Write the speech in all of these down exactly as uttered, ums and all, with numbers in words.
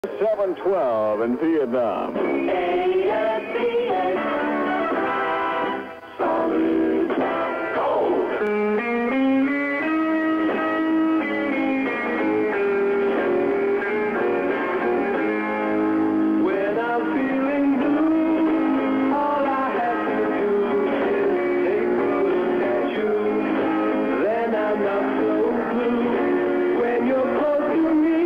seven twelve in Vietnam. Solid gold. When I'm feeling blue, all I have to do is take a look at you. Then I'm not so blue. When you're close to me,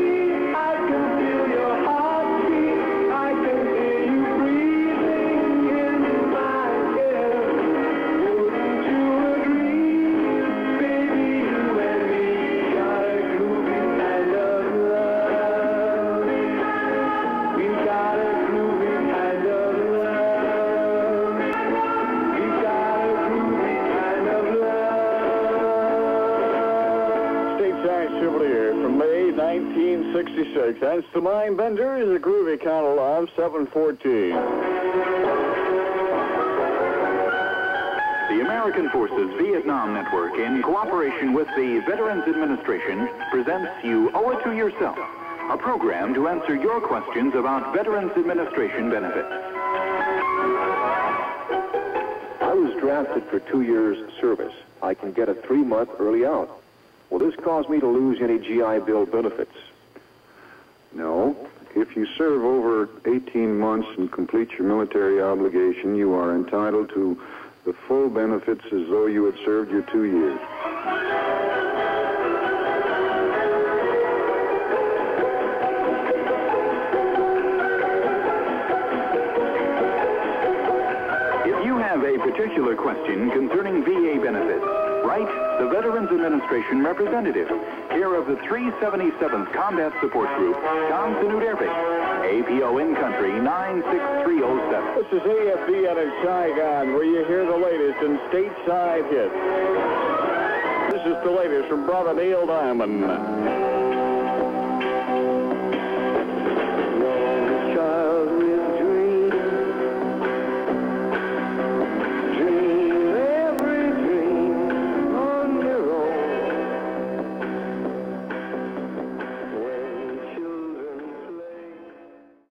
from May nineteen sixty-six. That's the Mind Bender is a groovy kind of love, seven fourteen. The American Forces Vietnam Network, in cooperation with the Veterans Administration, presents You Owe It to Yourself, a program to answer your questions about Veterans Administration benefits. I was drafted for two years service. I can get a three-month early out. Will this cause me to lose any G I Bill benefits? No. If you serve over eighteen months and complete your military obligation, you are entitled to the full benefits as though you had served your two years. If you have a particular question concerning V A benefits, write the Veterans Administration representative, care of the three seventy-seventh Combat Support Group, Tom Sanute Air Base, A P O in country nine six three oh seven. This is A F B out of Saigon, where you hear the latest in stateside hits. This is the latest from Brother Neil Diamond.